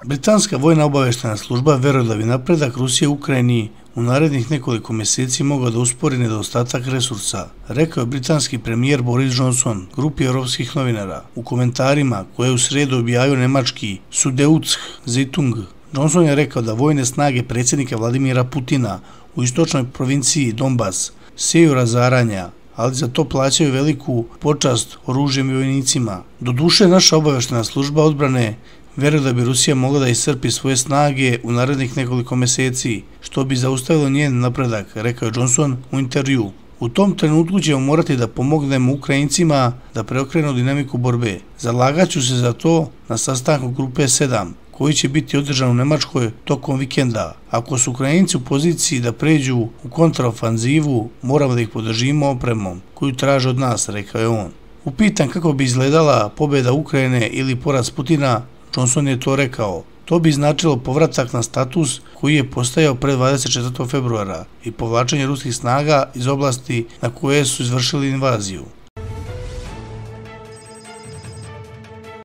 Britanska vojna obavještajna služba veruje da bi napredak Rusije u Ukrajini u narednih nekoliko mjeseci mogao da uspori nedostatak resursa, rekao je britanski premijer Boris Johnson grupi europskih novinara. U komentarima koje je u srijedu objavio nemački Süddeutsche Zeitung, Johnson je rekao da vojne snage predsjednika Vladimira Putina u istočnoj provinciji Donbas siju razaranja, ali za to plaćaju veliku počast oružjem i vojnicima. Doduše, naša obavještajna služba odbrane veruje da bi Rusija mogla da iscrpi svoje snage u narednih nekoliko mjeseci, što bi zaustavilo njen napredak, rekao je Johnson u intervju. U tom trenutku ćemo morati da pomognemo Ukrajincima da preokrenu dinamiku borbe. Zalagaću se za to na sastanku grupe 7, koji će biti održan u Nemačkoj tokom vikenda. Ako su Ukrajinci u poziciji da pređu u kontraofanzivu, moramo da ih podržimo opremom koju traže od nas, rekao je on. Upitan kako bi izgledala pobjeda Ukrajine ili poraz Putina, Johnson je to rekao. To bi značilo povratak na status koji je postojao pred 24. februara i povlačenje ruskih snaga iz oblasti na koje su izvršili invaziju.